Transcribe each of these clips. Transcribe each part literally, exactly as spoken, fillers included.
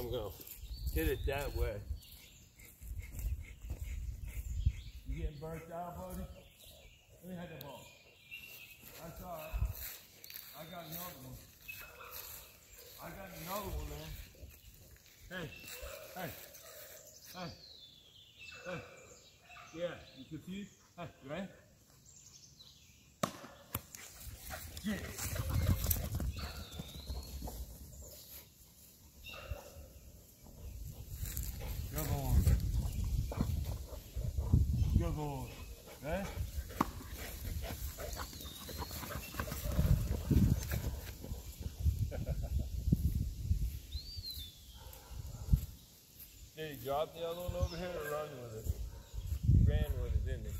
I'm gonna hit it that way. You getting burnt out, buddy? Let me hit the ball. That's all right. I got another one. I got another one, man. Hey, hey, hey, hey. Yeah, you confused? Hey, you ready? Yeah. Good boy. Good boy. Ready? Did he drop the other one over here or run with it? He ran with it, didn't he?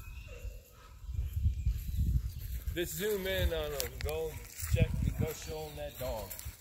Let's zoom in on him. Go check, go show him that dog.